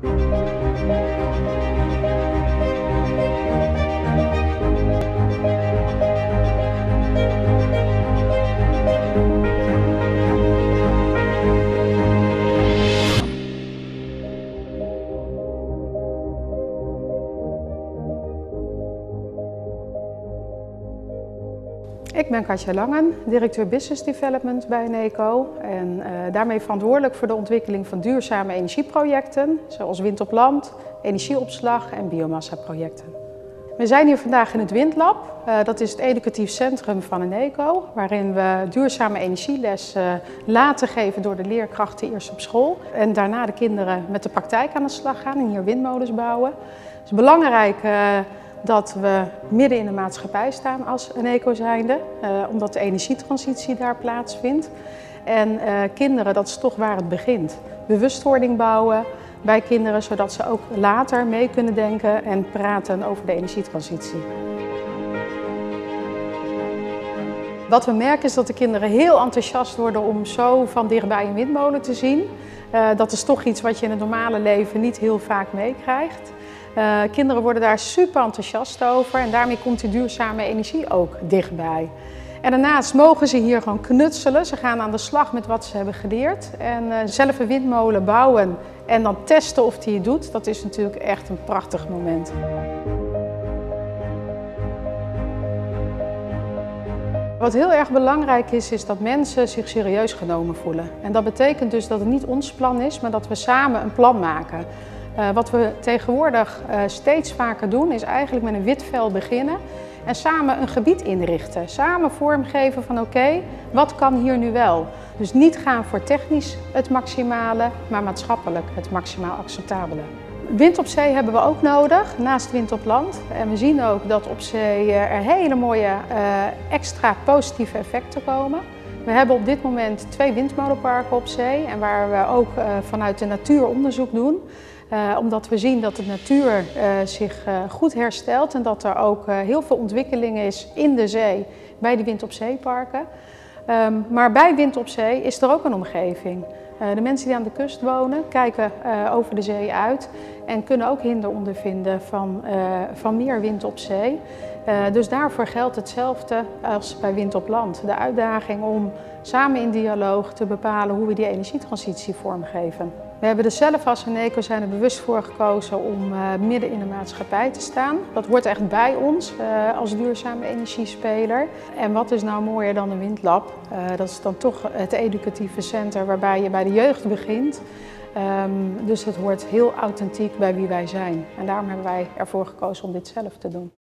Ik ben Katja Langen, directeur Business Development bij Eneco en daarmee verantwoordelijk voor de ontwikkeling van duurzame energieprojecten, zoals wind op land, energieopslag en biomassaprojecten. We zijn hier vandaag in het Windlab. Dat is het educatief centrum van Eneco, waarin we duurzame energieles laten geven door de leerkrachten eerst op school en daarna de kinderen met de praktijk aan de slag gaan en hier windmolens bouwen. Het is belangrijk dat we midden in de maatschappij staan als Eneco zijnde, omdat de energietransitie daar plaatsvindt. En kinderen, dat is toch waar het begint. Bewustwording bouwen bij kinderen, zodat ze ook later mee kunnen denken en praten over de energietransitie. Wat we merken is dat de kinderen heel enthousiast worden om zo van dichtbij een windmolen te zien. Dat is toch iets wat je in het normale leven niet heel vaak meekrijgt. Kinderen worden daar super enthousiast over en daarmee komt die duurzame energie ook dichtbij. En daarnaast mogen ze hier gewoon knutselen. Ze gaan aan de slag met wat ze hebben geleerd. En zelf een windmolen bouwen en dan testen of die het doet, dat is natuurlijk echt een prachtig moment. Wat heel erg belangrijk is, is dat mensen zich serieus genomen voelen. En dat betekent dus dat het niet ons plan is, maar dat we samen een plan maken. Wat we tegenwoordig steeds vaker doen, is eigenlijk met een wit vel beginnen en samen een gebied inrichten. Samen vormgeven van oké, wat kan hier nu wel? Dus niet gaan voor technisch het maximale, maar maatschappelijk het maximaal acceptabele. Wind op zee hebben we ook nodig, naast wind op land. En we zien ook dat op zee er hele mooie extra positieve effecten komen. We hebben op dit moment 2 windmolenparken op zee en waar we ook vanuit de natuur onderzoek doen. Omdat we zien dat de natuur zich goed herstelt en dat er ook heel veel ontwikkeling is in de zee bij die wind op zeeparken. Maar bij wind op zee is er ook een omgeving. De mensen die aan de kust wonen kijken over de zee uit en kunnen ook hinder ondervinden van meer wind op zee. Dus daarvoor geldt hetzelfde als bij wind op land. De uitdaging om samen in dialoog te bepalen hoe we die energietransitie vormgeven. We hebben er zelf als Eneco zijn er bewust voor gekozen om midden in de maatschappij te staan. Dat hoort echt bij ons als duurzame energiespeler. En wat is nou mooier dan een windlab? Dat is dan toch het educatieve centrum waarbij je bij de jeugd begint. Dus het hoort heel authentiek bij wie wij zijn. En daarom hebben wij ervoor gekozen om dit zelf te doen.